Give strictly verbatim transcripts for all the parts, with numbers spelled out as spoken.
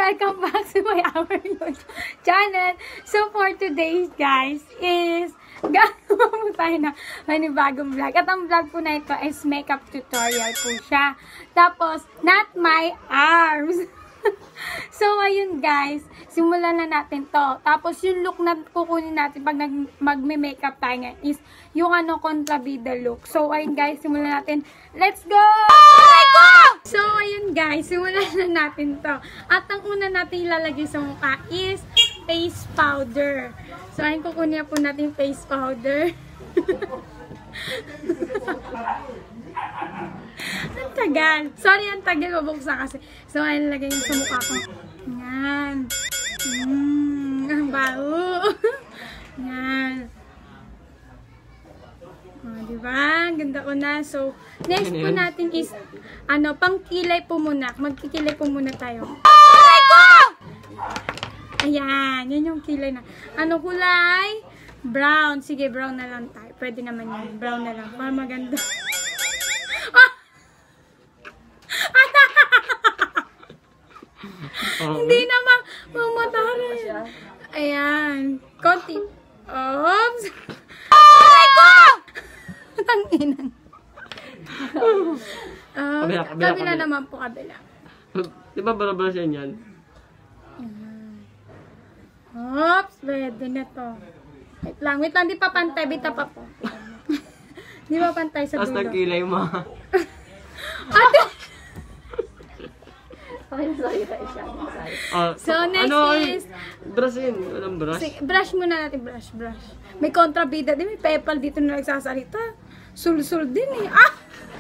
welcome back to my our YouTube channel. So for today guys is gagawa mo tayo na manibagong vlog. At ang vlog po na ito is makeup tutorial po siya. Tapos, not my arms. So, ayun guys, simulan na natin to. Tapos, yung look na kukunin natin pag magme-makeup tayo nga is yung ano, kontrabida look. So, ayun guys, simulan natin. Let's go! So, ayun guys, simulan na natin to. At ang una natin ilalagay sa mukha is face powder. So, ayun, kukunin po natin face powder. Ang tagal. Sorry, ang tagal. Mabuksan kasi. So, ayun, lagay yung sa mukha ko. Yan. Mmm, ang baho. Yan. O, diba? Ang ganda ko na. So, next po natin is, ano, pang kilay po muna. Magkikilay po muna tayo. Ayan. Yan yung kilay na. Ano kulay? Brown. Sige, brown na lang tayo. Pwede naman yan. Brown na lang. Para maganda. Hindi naman mamataran. Ayan. Konti. Oops. Oh ko! Tanginang. Uh, kabila, kabila, kabila naman po, kabila. Di ba barabara siya yan? Oops. Pwede na to. Wait lang. Wait lang. Di pa pantay. Bita pa po. Di pa pantay sa dulo. Tapos nagkilay mo. Ate! Uh, so, next ano, is... Brush yun. Walang brush. Sige, brush muna natin. Brush, brush. May kontrabida din. May pepal dito na nagsasalita. Sul-sul din eh. Ah!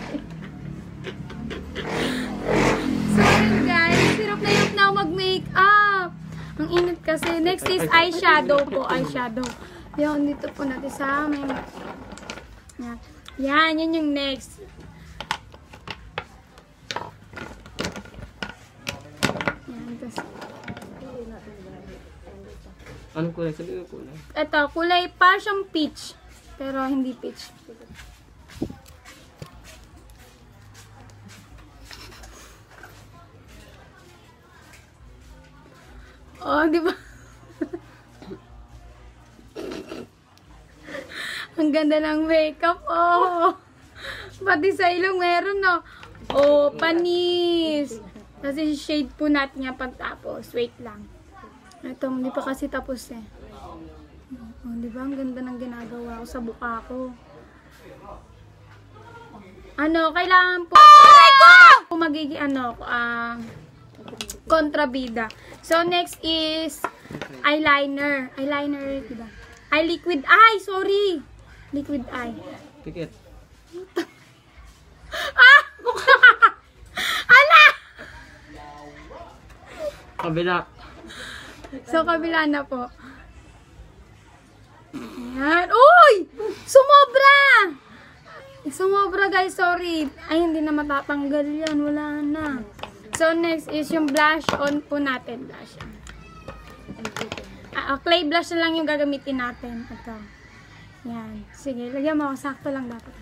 So, yun guys. Hirap na hirap na ako mag-makeup. Ang init kasi. Next is eyeshadow po. Eyeshadow. Yan, dito po natin sa may... Yan. Yan, yan yung next. Anong kulay? Sabi ko kulay. Ito, kulay pa siyang peach. Pero hindi peach. Oh, di ba? Ang ganda ng makeup. Oh. Pati sa ilong meron, no? Oh, panis. Kasi shade po natin yung pagtapos. Wait lang. Ito, hindi pa kasi tapos eh. Oh, di ba? Ang ganda ng ginagawa ko sa buka ko. Ano, kailangan po po magiging ano, ah, uh, kontrabida. So, next is eyeliner. Eyeliner, diba? Eye liquid eye, sorry. Liquid eye. Pikit. Ah! Ala! Kabila. So, kabila na po. Ayan. Uy! Sumobra! Sumobra, guys. Sorry. Ay, hindi na matatanggal yan. Wala na. So, next is yung blush on po natin. Blush. Ah, clay blush na lang yung gagamitin natin. Ito. Yan. Sige, lagyan mo ako. Sakto lang dapat.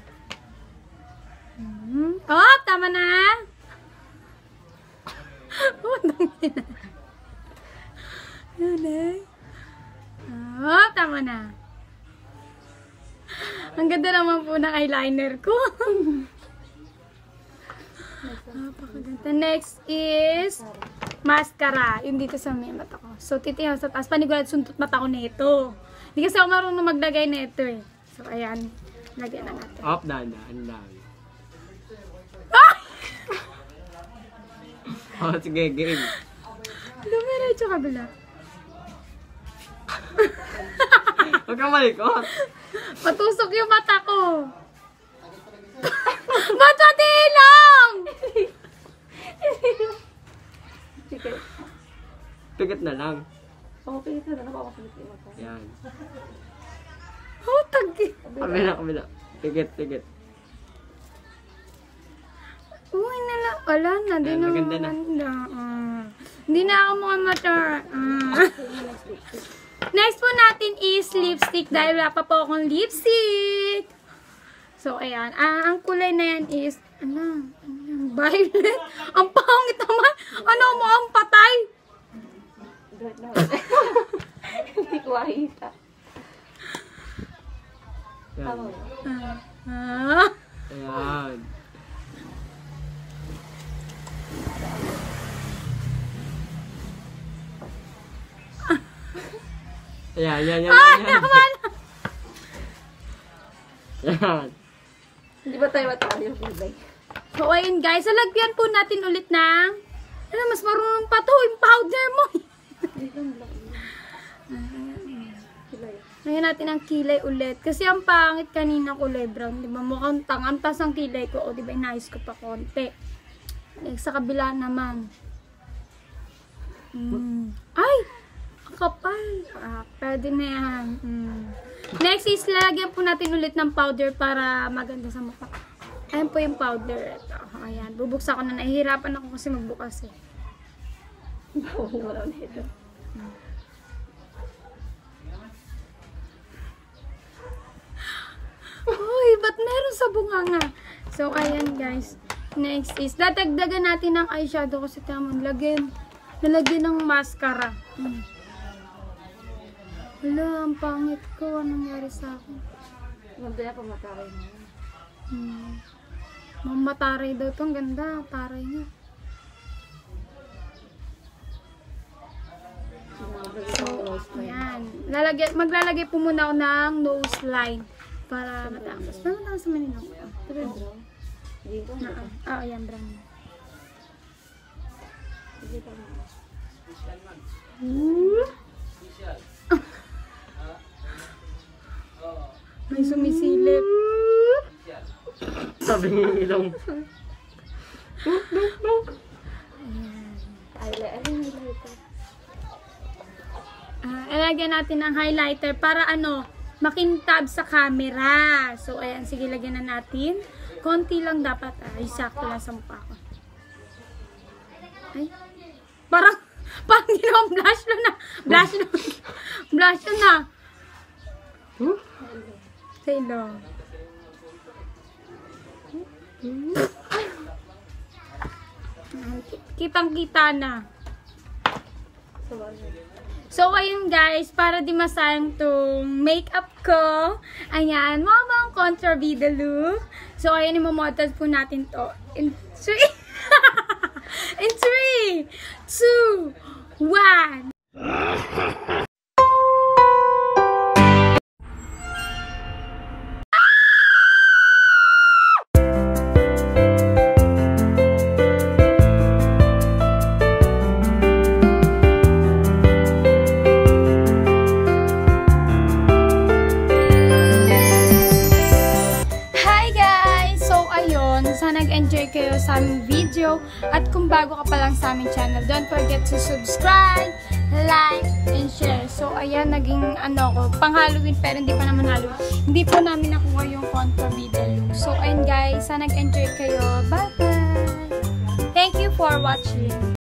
Hmm. Oh, tama na. Oh, dami na. Yun eh. Oh, tama na. Ang ganda naman po ng eyeliner ko. Napakaganda. Next is mascara. Yung dito sa may mata ko. So, titingnan sa taas. Panigurad suntot mata ko na ito. Hindi kasi ako marunong maglagay na ito eh. So, ayan. Lagyan na natin. Up, daan, daan, daan. Ah! Oh, sige, game. Dumiretso kabila. Huwag kang malikot. Patusok yung mata ko. Ba't sa tilong? Pikit na lang. Oo, pikit na lang. Napapakit yung mata. Yan. Oh, tagi. Kabila, kabila. Pikit, pikit. Uy, nala. Wala na. Di Ayan, na maganda na. maganda. Uh, hindi na ako mukhang mata. Uh. Next po natin is lipstick dahil wala pa po akong lipstick. So, ayan. Ah, ang kulay na yan is, ano, ano violet. Ang pangit naman. Ano mo, ang patay. Dark na. Hindi ko makita. Tama Yan. ba? Ah. Ayan. Ayan, yan, yan, Ah, yan. naman! Yan. Hindi ba tayo matalo yung kulay? So, ayun guys, salagyan po natin ulit ng, ano, mas marunong pa to, yung powder mo. Hindi ko black. Kulay. Lagyan natin ang kilay ulit. Kasi ang pangit kanina kulay brown, di ba? Mukhang tangantas ang kilay ko. O, di ba, inayos ko pa konti. Eh, sa kabila naman. Mm. Ay! Ang kapal. Ah, pwede na yan. Mm. Next is, lagyan po natin ulit ng powder para maganda sa mukha. Ayan po yung powder. Ito. Ayan. Bubuksan ko na. Nahihirapan ako kasi magbukas eh. Wala na ito. Uy, ba't meron sa bunganga? So, ayan guys. Next is, dadagdagan natin ng eyeshadow kasi tamang lagyan. Nalagyan ng mascara. Hmm. Wala, ang pangit ko. Anong nangyari sa akin? Mamaya pa mataray mo. Hmm. Mamataray daw ito. Ang ganda. Taray niya. So, ayan. Lalagyan, maglalagay po muna ako ng nose line. Para matapos. Pero matapos sa manila ko. Pero, Dito. na, ah, ayan, brown. Dito. May sumisilip. Sabi ng ilong. Highlighter. Ano yung highlighter? Ah, ilagyan natin ng highlighter para ano, makintab sa camera. So, ayan, sige, lagyan na natin. Konti lang dapat. Ay, sakto lang sa mukha ko. Ay, parang, parang ginawang blush lang na. Blush lang. Blush lang na. Huh? Sa ilong. Kitang-kita na. So, ano? So, ayun guys, para di masayang tong makeup ko. Ayan, mamang contrabida look. So, ayun, imamodel po natin to. In three, in three, two, one. Sana nag-enjoy kayo sa aming video. At kung bago ka pa lang sa aming channel, don't forget to subscribe, like, and share. So, ayan, naging ano ko, pang Halloween, pero hindi pa naman Halloween. Hindi po namin nakuha yung contrabida look. So, ayun guys, sana nag-enjoy kayo. Bye-bye! Thank you for watching.